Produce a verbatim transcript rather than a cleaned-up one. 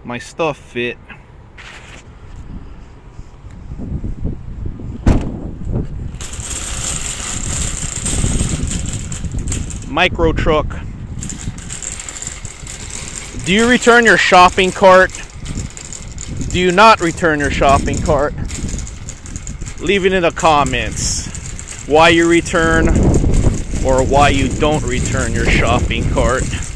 my stuff fit. Micro truck. Do you return your shopping cart? Do you not return your shopping cart? Leave it in the comments why you return or why you don't return your shopping cart.